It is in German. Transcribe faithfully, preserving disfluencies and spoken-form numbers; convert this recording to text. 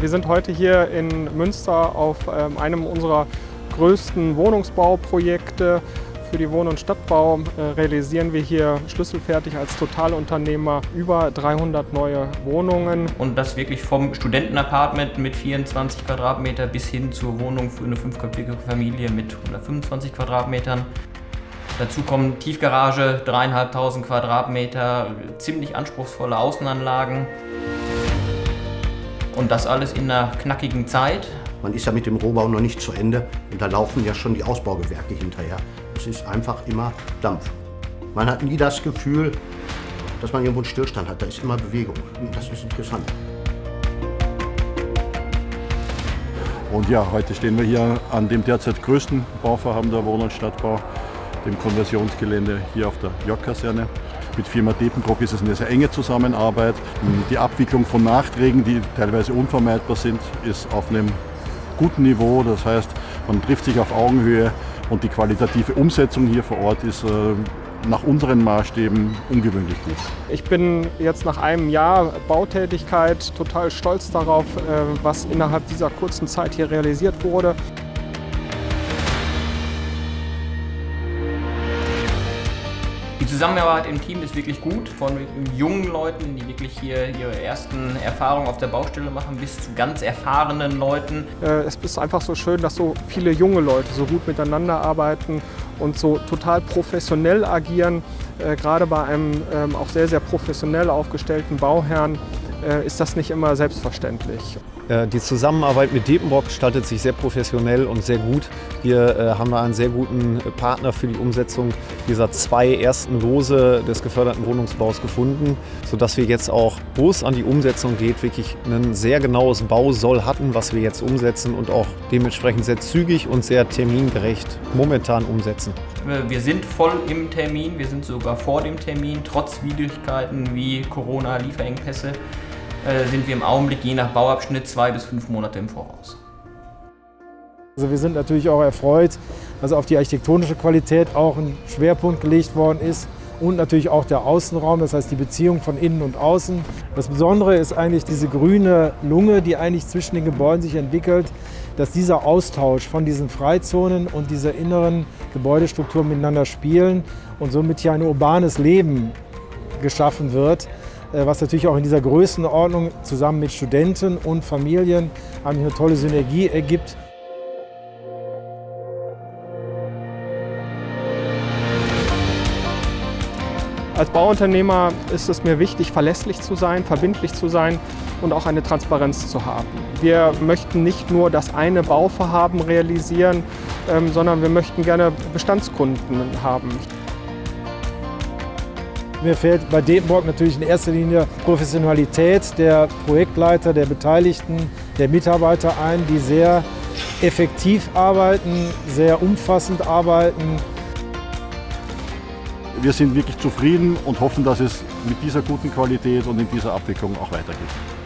Wir sind heute hier in Münster auf ähm, einem unserer größten Wohnungsbauprojekte. Für die Wohn- und Stadtbau äh, realisieren wir hier schlüsselfertig als Totalunternehmer über dreihundert neue Wohnungen. Und das wirklich vom Studentenapartment mit vierundzwanzig Quadratmeter bis hin zur Wohnung für eine fünfköpfige Familie mit hundertfünfundzwanzig Quadratmetern. Dazu kommen Tiefgarage, dreieinhalbtausend Quadratmeter, ziemlich anspruchsvolle Außenanlagen. Und das alles in einer knackigen Zeit. Man ist ja mit dem Rohbau noch nicht zu Ende und da laufen ja schon die Ausbaugewerke hinterher. Es ist einfach immer Dampf. Man hat nie das Gefühl, dass man irgendwo einen Stillstand hat. Da ist immer Bewegung und das ist interessant. Und ja, heute stehen wir hier an dem derzeit größten Bauvorhaben der Wohn- und Stadtbau, dem Konversionsgelände hier auf der J-Kaserne. Mit Firma Diepenbrock ist es eine sehr enge Zusammenarbeit. Die Abwicklung von Nachträgen, die teilweise unvermeidbar sind, ist auf einem guten Niveau. Das heißt, man trifft sich auf Augenhöhe und die qualitative Umsetzung hier vor Ort ist äh, nach unseren Maßstäben ungewöhnlich gut. Ich bin jetzt nach einem Jahr Bautätigkeit total stolz darauf, äh, was innerhalb dieser kurzen Zeit hier realisiert wurde. Die Zusammenarbeit im Team ist wirklich gut, von jungen Leuten, die wirklich hier ihre ersten Erfahrungen auf der Baustelle machen, bis zu ganz erfahrenen Leuten. Es ist einfach so schön, dass so viele junge Leute so gut miteinander arbeiten und so total professionell agieren. Gerade bei einem auch sehr, sehr professionell aufgestellten Bauherrn ist das nicht immer selbstverständlich. Die Zusammenarbeit mit Diepenbrock gestaltet sich sehr professionell und sehr gut. Hier äh, haben wir einen sehr guten Partner für die Umsetzung dieser zwei ersten Lose des geförderten Wohnungsbaus gefunden, sodass wir jetzt auch, wo es an die Umsetzung geht, wirklich ein sehr genaues Bausoll hatten, was wir jetzt umsetzen und auch dementsprechend sehr zügig und sehr termingerecht momentan umsetzen. Wir sind voll im Termin, wir sind sogar vor dem Termin, trotz Widrigkeiten wie Corona, Lieferengpässe. Sind wir im Augenblick je nach Bauabschnitt zwei bis fünf Monate im Voraus. Also wir sind natürlich auch erfreut, dass auf die architektonische Qualität auch ein Schwerpunkt gelegt worden ist und natürlich auch der Außenraum, das heißt die Beziehung von innen und außen. Das Besondere ist eigentlich diese grüne Lunge, die eigentlich zwischen den Gebäuden sich entwickelt, dass dieser Austausch von diesen Freizonen und dieser inneren Gebäudestruktur miteinander spielen und somit hier ein urbanes Leben geschaffen wird, was natürlich auch in dieser Größenordnung zusammen mit Studenten und Familien eine tolle Synergie ergibt. Als Bauunternehmer ist es mir wichtig, verlässlich zu sein, verbindlich zu sein und auch eine Transparenz zu haben. Wir möchten nicht nur das eine Bauvorhaben realisieren, sondern wir möchten gerne Bestandskunden haben. Mir fällt bei Diepenbrock natürlich in erster Linie Professionalität der Projektleiter, der Beteiligten, der Mitarbeiter ein, die sehr effektiv arbeiten, sehr umfassend arbeiten. Wir sind wirklich zufrieden und hoffen, dass es mit dieser guten Qualität und in dieser Abwicklung auch weitergeht.